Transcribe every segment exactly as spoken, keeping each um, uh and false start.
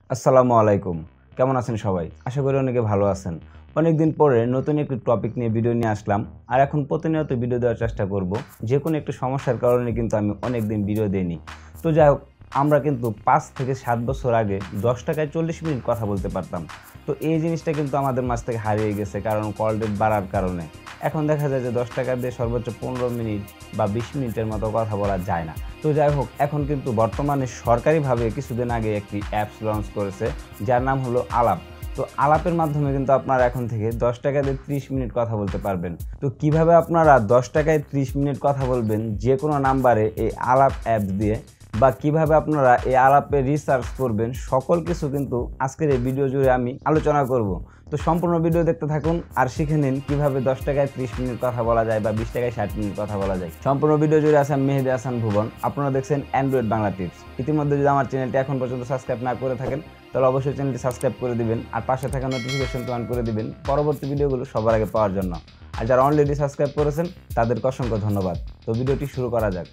আসসালামু আলাইকুম। কেমন আছেন সবাই? আশা করি অনেকে ভালো আছেন। অনেকদিন পরে নতুন একটি টপিক নিয়ে ভিডিও নিয়ে আসলাম। আর এখন প্রতিনিয়ত ভিডিও দেওয়ার চেষ্টা করব। যেকোনো একটু সমস্যার কারণে কিন্তু আমি অনেকদিন ভিডিও দেইনি। তো যাই হোক, আমরা কিন্তু পাঁচ থেকে সাত বছর আগে দশ টাকায় চল্লিশ মিনিট কথা বলতে পারতাম। তো এই জিনিসটা কিন্তু আমাদের মাঝ থেকে হারিয়ে গেছে, কারণ কল রেট বাড়ার কারণে। এখন দেখা যায় যে দশ টাকা দিয়ে সর্বোচ্চ পনেরো মিনিট বা বিশ মিনিটের মতো কথা বলা যায় না। তো যাই হোক, এখন কিন্তু বর্তমানে সরকারিভাবে কিছুদিন আগে একটি অ্যাপস লঞ্চ করেছে, যার নাম হলো আলাপ। তো আলাপের মাধ্যমে কিন্তু আপনারা এখন থেকে দশ টাকা দিয়ে ত্রিশ মিনিট কথা বলতে পারবেন। তো কিভাবে আপনারা দশ টাকায় ত্রিশ মিনিট কথা বলবেন যে কোনো নাম্বারে এই আলাপ অ্যাপ দিয়ে, বা কিভাবে আপনারা এই আলাপে রিসার্চ করবেন, সকল কিছু কিন্তু আজকের এই ভিডিও জুড়ে আমি আলোচনা করব। তো সম্পূর্ণ ভিডিও দেখতে থাকুন আর শিখে নিন কিভাবে দশ টাকায় ত্রিশ মিনিট কথা বলা যায় বা বিশ টাকায় ষাট মিনিট কথা বলা যায়। সম্পূর্ণ ভিডিও জুড়ে আছেন মেহেদি হাসান ভুবন। আপনারা দেখছেন অ্যান্ড্রয়েড বাংলা টিপস। ইতিমধ্যে যদি আমার চ্যানেলটি এখন পর্যন্ত সাবস্ক্রাইব না করে থাকেন, তাহলে অবশ্যই চ্যানেলটি সাবস্ক্রাইব করে দিবেন আর পাশে থাকা নোটিফিকেশনটি অন করে দিবেন পরবর্তী ভিডিওগুলো সবার আগে পাওয়ার জন্য। আর যারা অলরেডি সাবস্ক্রাইব করেছেন তাদেরকে অসংখ্য ধন্যবাদ। তো ভিডিওটি শুরু করা যাক।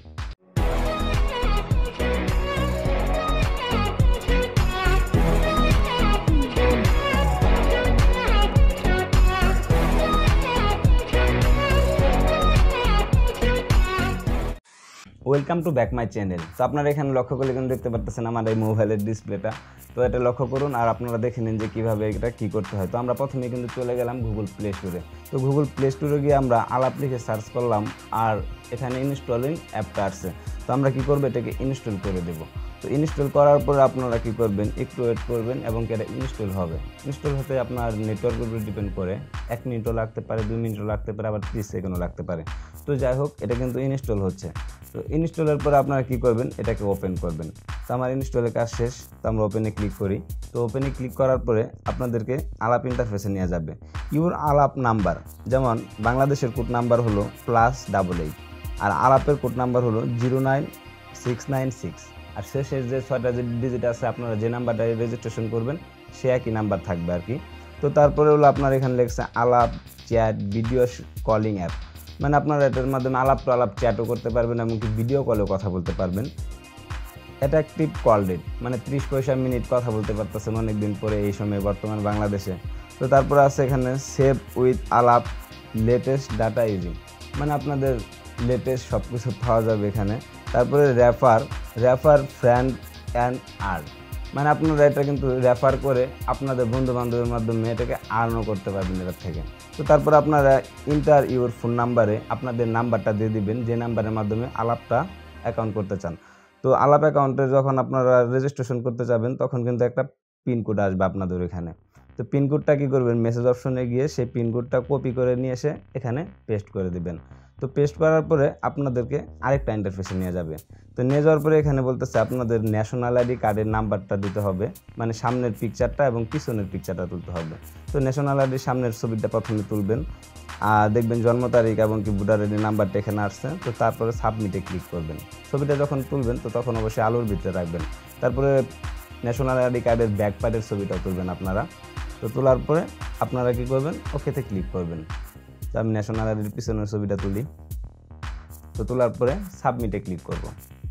Welcome to back my channel. তো আপনারা এখানে লক্ষ্য করলে কিন্তু দেখতে পাচ্ছেন আমার এই মোবাইলের ডিসপ্লেটা। তো এটা লক্ষ্য করুন আর আপনারা দেখে নিন যে কীভাবে এটা কী করতে হয়। তো আমরা প্রথমে কিন্তু চলে গেলাম গুগল প্লে স্টোরে। তো গুগল প্লে স্টোরে গিয়ে আমরা আলাপ লিখে সার্চ করলাম আর এখানে ইনস্টলিং অ্যাপটা আসছে। তো আমরা কী করবো, এটাকে ইনস্টল করে দেবো। তো ইনস্টল করার পরে আপনারা কী করবেন, একটু ওয়েট করবেন এবং এটা ইনস্টল হবে। ইনস্টল হতে আপনার নেটওয়ার্কের উপর ডিপেন্ড করে, এক মিনিটও লাগতে পারে, দুই মিনিটও লাগতে পারে, আবার ত্রিশ সেকেন্ডও লাগতে পারে। তো যাই হোক, এটা কিন্তু ইনস্টল হচ্ছে। তো ইনস্টলের পরে আপনারা কী করবেন, এটাকে ওপেন করবেন। তো আমার ইনস্টলের কাজ শেষ। তো আমরা ওপেনে ক্লিক করি। তো ওপেনে ক্লিক করার পরে আপনাদেরকে আলাপ ইন্টারফেসে নিয়ে যাবে। ইউর আলাপ নাম্বার, যেমন বাংলাদেশের কোড নাম্বার হলো প্লাস ডাবল এইট, আর আলাপের কোড নাম্বার হলো zero nine six nine six. আর শেষের যে ছয়টা যে ডিজিট আছে, আপনারা যে নাম্বারটা রেজিস্ট্রেশন করবেন সে একই নাম্বার থাকবে আর কি। তো তারপরে হলো আপনার এখানে লেখছে আলাপ চ্যাট ভিডিও কলিং অ্যাপ, মানে আপনারা এটার মাধ্যমে আলাপ তো আলাপ চ্যাটও করতে পারবেন, এমনকি ভিডিও কলেও কথা বলতে পারবেন। অ্যাট্রাকটিভ কল রেট, মানে ত্রিশ পয়সা মিনিট কথা বলতে পারতেছেন অনেকদিন পরে এই সময় বর্তমান বাংলাদেশে। তো তারপরে আছে এখানে save with Alap latest data using, মানে আপনাদের লেটেস্ট সব কিছু পাওয়া যাবে এখানে। তারপরে refer refer friend and earn, মানে আপনারা এটা কিন্তু রেফার করে আপনাদের বন্ধু বান্ধবের মাধ্যমে এটাকে আর্নও করতে পারবেন এটার থেকে। তো তারপর আপনারা ইন্টার ইউর ফোন নাম্বারে আপনাদের নাম্বারটা দিয়ে দিবেন যে নাম্বারের মাধ্যমে আলাপটা অ্যাকাউন্ট করতে চান। তো আলাপ অ্যাকাউন্টে যখন আপনারা রেজিস্ট্রেশন করতে যাবেন তখন কিন্তু একটা পিনকোড আসবে আপনাদের এখানে। তো পিনকোডটা কী করবেন, মেসেজ অপশনে গিয়ে সেই পিনকোডটা কপি করে নিয়ে এসে এখানে পেস্ট করে দিবেন। তো পেস্ট করার পরে আপনাদেরকে আরেকটা ইন্টারফেসে নিয়ে যাবে। তো নিয়ে যাওয়ার পরে এখানে বলতেছে আপনাদের ন্যাশনাল আইডি কার্ডের নাম্বারটা দিতে হবে, মানে সামনের পিকচারটা এবং পিছনের পিকচারটা তুলতে হবে। তো ন্যাশনাল আইডির সামনের ছবিটা প্রথমে তুলবেন আর দেখবেন জন্ম তারিখ এবং কি ভোটার আইডি নাম্বারটা এখানে আসছে। তো তারপরে সাবমিটে ক্লিক করবেন। ছবিটা যখন তুলবেন তো তখন অবশ্যই আলোর ভিতরে রাখবেন। তারপরে ন্যাশনাল আইডি কার্ডের ব্যাক পার্টের ছবিটা তুলবেন আপনারা। তো তোলার পরে আপনারা কী করবেন, ওকেতে ক্লিক করবেন। তো আমি ন্যাশনাল আইডির পিছনের ছবিটা তুলি। তো তোলার পরে সাবমিটে ক্লিক করব।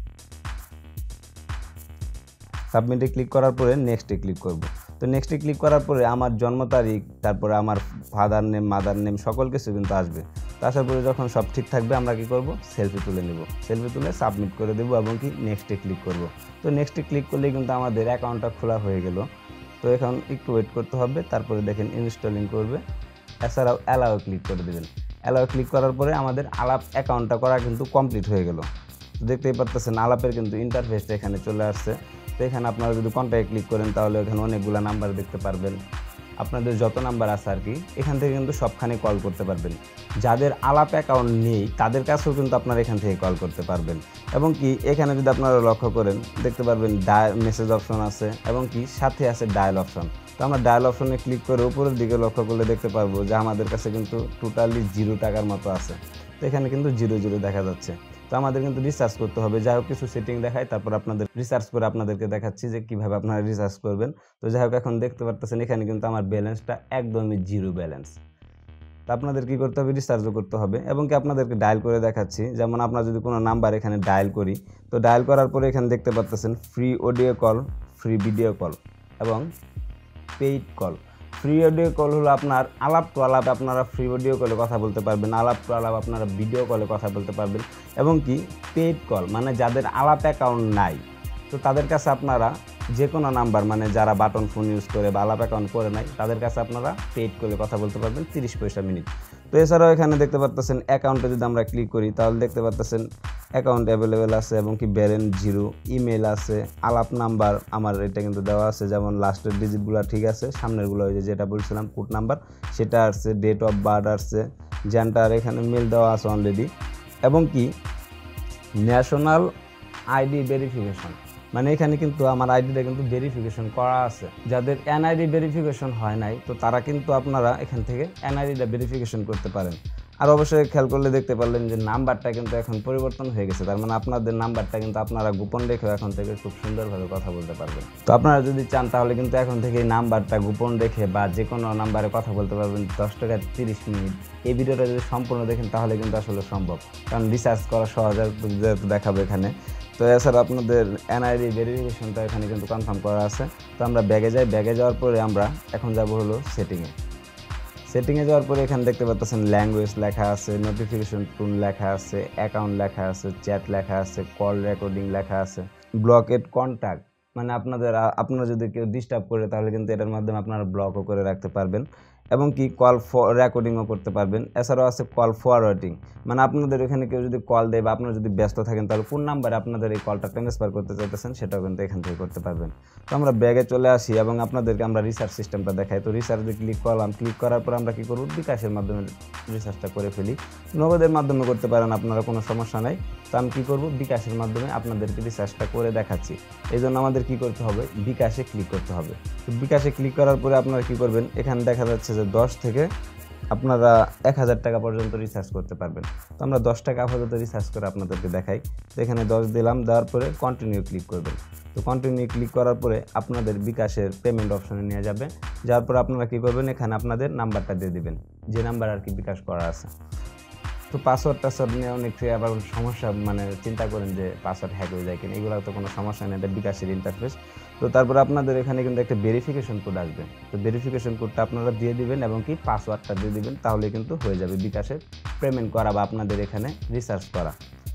সাবমিটে ক্লিক করার পরে নেক্সটে ক্লিক করব। তো নেক্সটে ক্লিক করার পরে আমার জন্ম তারিখ, তারপরে আমার ফাদার নেম, মাদার নেম সকল কিছু কিন্তু আসবে। তো আসার পরে যখন সব ঠিক থাকবে আমরা কি করব, সেলফি তুলে নেব। সেলফি তুলে সাবমিট করে দেবো এবং কি নেক্সটে ক্লিক করব। তো নেক্সটে ক্লিক করলেই কিন্তু আমাদের অ্যাকাউন্টটা খোলা হয়ে গেল। তো এখন একটু ওয়েট করতে হবে, তারপরে দেখেন ইনস্টলিং করবে। এছাড়াও অ্যালাও ক্লিক করে দেবেন। অ্যালাও ক্লিক করার পরে আমাদের আলাপ অ্যাকাউন্টটা করা কিন্তু কমপ্লিট হয়ে গেল। তো দেখতেই পাচ্ছেন আলাপের কিন্তু ইন্টারফেসটা এখানে চলে আসছে। তো এখানে আপনারা যদি কন্ট্যাক্টে ক্লিক করেন তাহলে এখানে অনেকগুলো নাম্বার দেখতে পারবেন। আপনাদের যত নাম্বার আছে আর কি এখান থেকে কিন্তু সবখানে কল করতে পারবেন। যাদের আলাপ অ্যাকাউন্ট নেই তাদের কাছেও কিন্তু আপনারা এখান থেকে কল করতে পারবেন। এবং কি এখানে যদি আপনারা লক্ষ্য করেন দেখতে পারবেন ডায়াল মেসেজ অপশন আছে এবং কি সাথে আছে ডায়াল অপশন। তো আমরা ডায়াল অপশনে ক্লিক করে উপরের দিকে লক্ষ্য করলে দেখতে পারবো যে আমাদের কাছে কিন্তু টোটালি জিরো টাকার মতো আছে। তো এখানে কিন্তু জিরো জিরো দেখা যাচ্ছে। তো আমাদের কিন্তু রিসার্চ করতে হবে। যাই হোক, কিছু সেটিং দেখায়, তারপর আপনাদের রিসার্চ করে আপনাদেরকে দেখাচ্ছি যে কীভাবে আপনারা রিসার্চ করবেন। তো যাই হোক, এখন দেখতে পারতেছেন এখানে কিন্তু আমার ব্যালেন্সটা একদমই জিরো ব্যালেন্স। তো আপনাদের কী করতে হবে, রিসার্চও করতে হবে এবং কি আপনাদেরকে ডায়াল করে দেখাচ্ছি। যেমন আপনার যদি কোনো নাম্বার এখানে ডায়াল করি, তো ডায়াল করার পরে এখানে দেখতে পাচ্ছেন free audio call, free video call এবং paid call. Free audio call হলো আপনার আলাপ টু আলাপ, আপনারা ফ্রি অডিও কলে কথা বলতে পারবেন, আলাপ টু আলাপ আপনারা ভিডিও কলে কথা বলতে পারবেন। এবং কি পেইড কল মানে যাদের আলাপ অ্যাকাউন্ট নাই, তো তাদের কাছে আপনারা যে কোনো নাম্বার মানে যারা বাটন ফোন ইউজ করে বা আলাপ অ্যাকাউন্ট করে নাই তাদের কাছে আপনারা পেইড কলে কথা বলতে পারবেন তিরিশ পয়সা মিনিট। তো এছাড়াও এখানে দেখতে পাচ্ছেন অ্যাকাউন্টে যদি আমরা ক্লিক করি তাহলে দেখতে পাচ্ছেন অ্যাকাউন্ট অ্যাভেলেবেল আছে এবং কি ব্যালেন্স জিরো, ইমেল আছে, আলাপ নাম্বার আমার এটা কিন্তু দেওয়া আছে, যেমন লাস্টের ডিজিটগুলো ঠিক আছে, সামনেরগুলো ওই যে যেটা বলছিলাম কোড নাম্বার সেটা আসছে, ডেট অফ বার্থ আসছে, জেন্ডার এখানে মেল দেওয়া আছে অলরেডি। এবং কি ন্যাশনাল আইডি ভেরিফিকেশন মানে এখানে কিন্তু আমার আইডিটা কিন্তু ভেরিফিকেশন করা আছে। যাদের এনআইডি ভেরিফিকেশন হয় নাই তো তারা কিন্তু আপনারা এখান থেকে এনআইডিটা ভেরিফিকেশন করতে পারেন। আর অবশ্যই খেয়াল করলে দেখতে পারলেন যে নাম্বারটা কিন্তু এখন পরিবর্তন হয়ে গেছে, তার মানে আপনাদের নাম্বারটা কিন্তু আপনারা গোপন রেখে এখন থেকে খুব সুন্দরভাবে কথা বলতে পারবেন। তো আপনারা যদি চান তাহলে কিন্তু এখন থেকে এই নাম্বারটা গোপন রেখে বা যে কোনো নাম্বারে কথা বলতে পারবেন দশ টাকা তিরিশ মিনিট। এই ভিডিওটা যদি সম্পূর্ণ দেখেন তাহলে কিন্তু আসলে সম্ভব, কারণ রিসার্চ করা সহজ দেখাবো এখানে। তো এছাড়া আপনাদের এনআইডি ভেরিফিকেশনটা এখানে কিন্তু কনফার্ম করা আছে। তো আমরা ব্যাগে যাই, ব্যাগে যাওয়ার পরে আমরা এখন যাব হলো সেটিংয়ে। সেটিংয়ে যাওয়ার পরে এখানে দেখতে পাচ্ছেন ল্যাঙ্গুয়েজ লেখা আছে, নোটিফিকেশন টোন লেখা আছে, অ্যাকাউন্ট লেখা আছে, চ্যাট লেখা আছে, কল রেকর্ডিং লেখা আছে, ব্লকেড কন্ট্যাক্ট মানে আপনাদের আপনারা যদি কেউ ডিস্টার্ব করে তাহলে কিন্তু এটার মাধ্যমে আপনারা ব্লকও করে রাখতে পারবেন। এবং কি কল রেকর্ডিংও করতে পারবেন। এছাড়াও আছে কল ফরওয়ার্ডিং মানে আপনাদের এখানে কেউ যদি কল দেয় বা আপনারা যদি ব্যস্ত থাকেন তাহলে কোন নাম্বারে আপনাদের এই কলটা ট্রান্সফার করতে চাইতেছেন সেটাও কিন্তু এখান থেকে করতে পারবেন। তো আমরা ব্যাগে চলে আসি এবং আপনাদেরকে আমরা রিসার্চ সিস্টেমটা দেখাই। তো রিসার্চে ক্লিক করলাম, ক্লিক করার পর আমরা কী করব, বিকাশের মাধ্যমে রিসার্চটা করে ফেলি। নগদের মাধ্যমে করতে পারেন, আপনারা কোনো সমস্যা নাই। তো আমি কী করব, বিকাশের মাধ্যমে আপনাদেরকে রিসার্চটা করে দেখাচ্ছি। এই জন্য আমাদের কী করতে হবে, বিকাশে ক্লিক করতে হবে। তো বিকাশে ক্লিক করার পরে আপনারা কী করবেন, এখানে দেখা যাচ্ছে যে দশ থেকে আপনারা এক হাজার টাকা পর্যন্ত রিচার্জ করতে পারবেন। তো আমরা দশ টাকা আপাতত রিচার্জ করে আপনাদেরকে দেখাই। তো এখানে দশ দিলাম, দেওয়ার পরে কন্টিনিউ ক্লিক করবেন। তো কন্টিনিউ ক্লিক করার পরে আপনাদের বিকাশের পেমেন্ট অপশনে নিয়ে যাবে। যাওয়ার পর আপনারা কী করবেন, এখানে আপনাদের নাম্বারটা দিয়ে দিবেন, যে নাম্বার আর কি বিকাশ করা আছে। তো পাসওয়ার্ড টাসওয়ার্ড নিয়ে অনেকে আবার সমস্যা মানে চিন্তা করেন যে পাসওয়ার্ড হ্যাক হয়ে যায় কিনা, এগুলো তো কোনো সমস্যা নেই, এটা বিকাশের ইন্টারফেস। তো তারপরে আপনাদের এখানে কিন্তু একটা ভেরিফিকেশন কোড আসবে। তো ভেরিফিকেশন কোডটা আপনারা দিয়ে দিবেন এবং কি পাসওয়ার্ডটা দিয়ে দিবেন, তাহলে কিন্তু হয়ে যাবে বিকাশের পেমেন্ট করা বা আপনাদের এখানে রিচার্জ করা।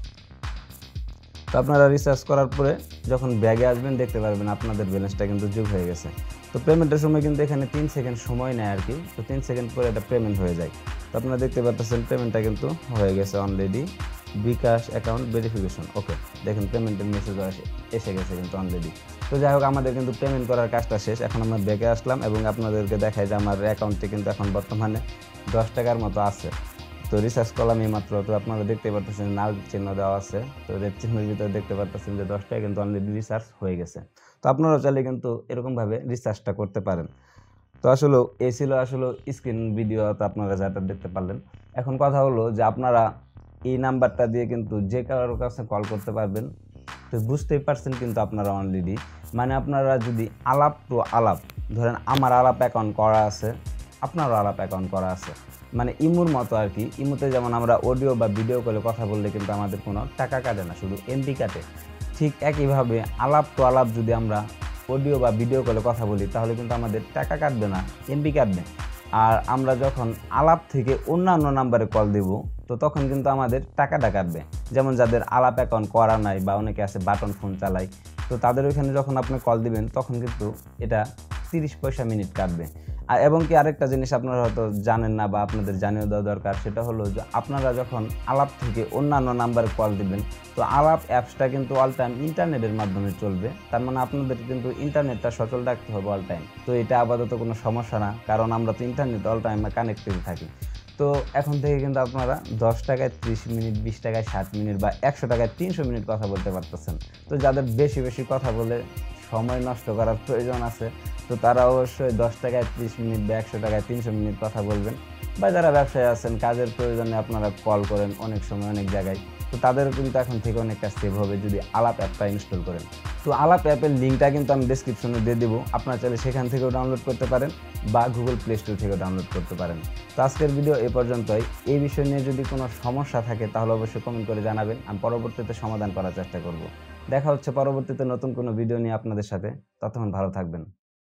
তো আপনারা রিচার্জ করার পরে যখন ব্যাগে আসবেন দেখতে পারবেন আপনাদের ব্যালেন্সটা কিন্তু যোগ হয়ে গেছে। তো পেমেন্টের সময় কিন্তু এখানে তিন সেকেন্ড সময় নেয় আর কি। তো তিন সেকেন্ড পরে এটা পেমেন্ট হয়ে যায়। তো আপনারা দেখতে পাচ্ছেন পেমেন্টটা কিন্তু হয়ে গেছে already, bKash account verification. Okay, দেখেন পেমেন্টের মেসেজ এসে গেছে কিন্তু অলরেডি। তো যাই হোক, আমাদের কিন্তু পেমেন্ট করার কাজটা শেষ। এখন আমরা ব্যাগে আসলাম এবং আপনাদেরকে দেখাই যে আমার অ্যাকাউন্টে কিন্তু এখন বর্তমানে দশ টাকার মতো আছে। তো রিসার্চ করলাম এই মাত্র। তো আপনারা দেখতে পাচ্ছেন লাল চিহ্ন দেওয়া আছে, তো রেড চিহ্নের ভিতরে দেখতে পাচ্ছেন যে দশ টাকা কিন্তু অলরেডি রিসার্চ হয়ে গেছে। তো আপনারা চাইলে কিন্তু এরকমভাবে রিসার্চটা করতে পারেন। তো আসলে এই ছিল আসলে স্ক্রিন ভিডিও, তো আপনারা যাটা দেখতে পারলেন। এখন কথা হলো যে আপনারা এই নাম্বারটা দিয়ে কিন্তু যে কারোর কাছে কল করতে পারবেন। তো বুঝতেই পারছেন কিন্তু আপনারা অলরেডি, মানে আপনারা যদি আলাপ টু আলাপ, ধরেন আমার আলাপ অ্যাকাউন্ট করা আছে, আপনারও আলাপ অ্যাকাউন্ট করা আছে, মানে ইমুর মতো আর কি। ইমুতে যেমন আমরা অডিও বা ভিডিও কলে কথা বললে কিন্তু আমাদের কোনো টাকা কাটে না, শুধু এমবি কাটে। ঠিক একইভাবে আলাপ টু আলাপ যদি আমরা অডিও বা ভিডিও কলে কথা বলি তাহলে কিন্তু আমাদের টাকা কাটবে না, এমবি কাটবে। আর আমরা যখন আলাপ থেকে অন্যান্য নাম্বারে কল দেব তো তখন কিন্তু আমাদের টাকাটা কাটবে। যেমন যাদের আলাপ অ্যাকাউন্ট করা নাই বা অনেকে আছে বাটন ফোন চালায়, তো তাদের ওইখানে যখন আপনি কল দিবেন তখন কিন্তু এটা তিরিশ পয়সা মিনিট কাটবে। আর এবং কি আরেকটা জিনিস আপনারা হয়তো জানেন না বা আপনাদের জানিয়ে দেওয়া দরকার, সেটা হলো যে আপনারা যখন আলাপ থেকে অন্যান্য নাম্বারে কল দিবেন তো আলাপ অ্যাপসটা কিন্তু অল টাইম ইন্টারনেটের মাধ্যমে চলবে। তার মানে আপনাদের কিন্তু ইন্টারনেটটা সচল রাখতে হবে অল টাইম। তো এটা আপাতত কোনো সমস্যা না, কারণ আমরা তো ইন্টারনেট অল টাইম কানেক্টেড থাকি। তো এখন থেকে কিন্তু আপনারা দশ টাকায় ত্রিশ মিনিট, বিশ টাকায় ষাট মিনিট বা একশো টাকায় তিনশো মিনিট কথা বলতে পারতেছেন। তো যাদের বেশি বেশি কথা বলে সময় নষ্ট করার প্রয়োজন আছে তো তারা অবশ্যই দশ টাকায় ত্রিশ মিনিট বা একশো টাকায় তিনশো মিনিট কথা বলবেন। বা যারা ব্যবসায় আছেন, কাজের প্রয়োজনে আপনারা কল করেন অনেক সময় অনেক জায়গায়, তো তাদের কিন্তু এখন থেকে অনেকটা সেভ হবে যদি আলাপ অ্যাপটা ইনস্টল করেন। তো আলাপ অ্যাপের লিঙ্কটা কিন্তু আমি ডেসক্রিপশনে দিয়ে দেবো, আপনারা চাইলে সেখান থেকেও ডাউনলোড করতে পারেন বা গুগল প্লে স্টোর থেকেও ডাউনলোড করতে পারেন। তো আজকের ভিডিও এ পর্যন্তই। এই বিষয় নিয়ে যদি কোনো সমস্যা থাকে তাহলে অবশ্যই কমেন্ট করে জানাবেন, আমি পরবর্তীতে সমাধান করার চেষ্টা করব। দেখা হচ্ছে পরবর্তীতে নতুন কোনো ভিডিও নিয়ে আপনাদের সাথে, ততক্ষণ ভালো থাকবেন।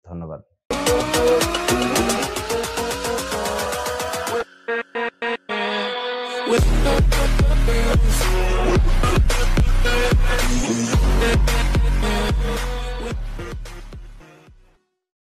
ধন্যবাদ।